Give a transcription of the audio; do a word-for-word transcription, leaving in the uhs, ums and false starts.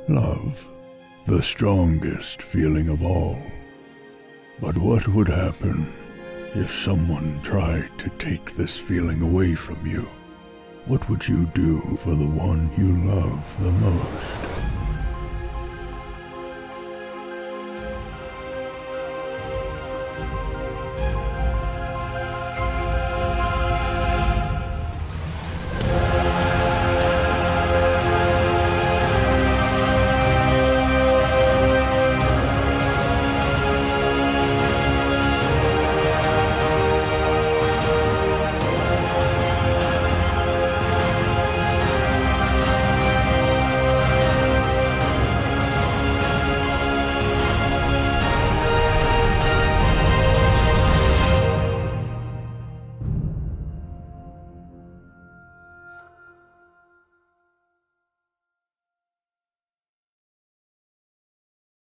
Love, the strongest feeling of all. But what would happen if someone tried to take this feeling away from you? What would you do for the one you love the most?